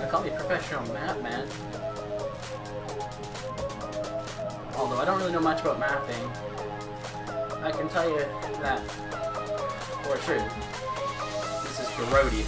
They call me professional map man. Although I don't really know much about mapping, I can tell you that for sure. This is grody.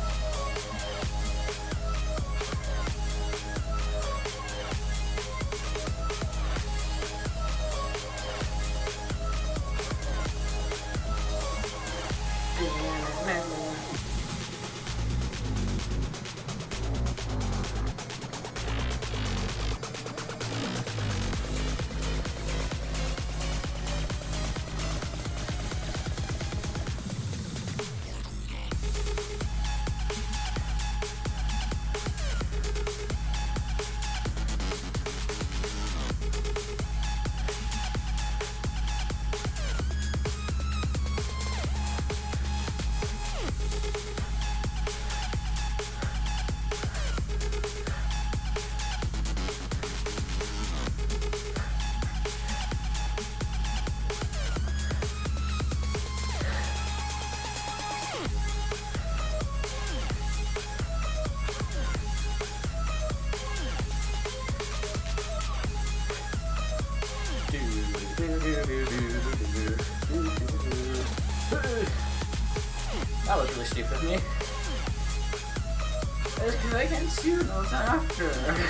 That was really stupid of me. That's because I can see those after.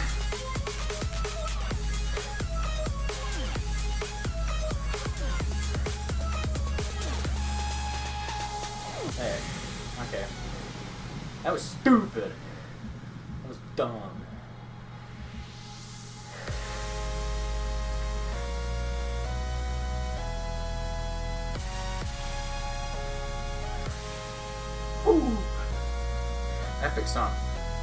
Hey, okay. That was stupid. That was dumb. Ooh. Epic song.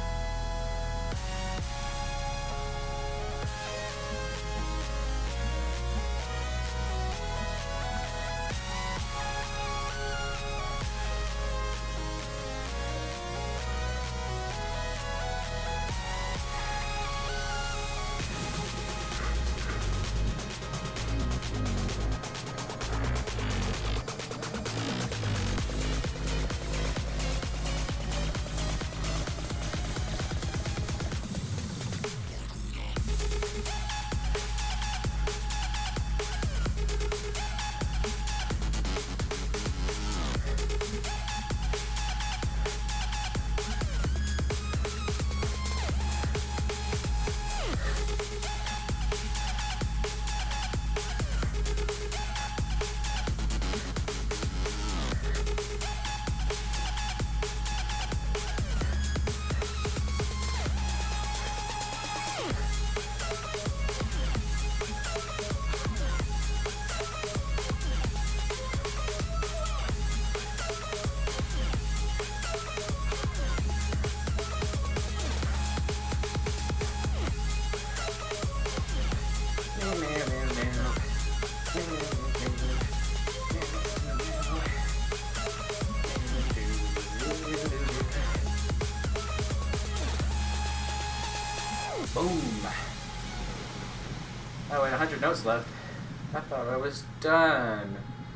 Boom. Oh, wait, 100 notes left. I thought I was done.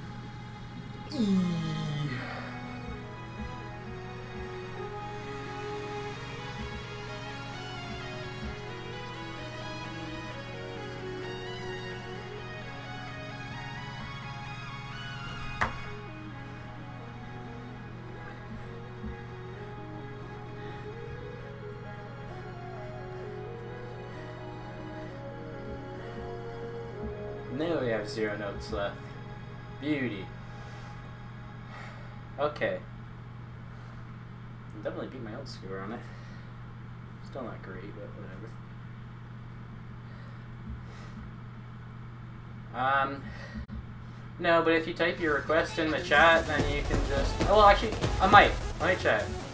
Now we have 0 notes left. Beauty. Okay. Definitely beat my old score on it. Still not great, but whatever. No, but if you type your request in the chat, then you can just... Oh, well, actually, I might. Let me check.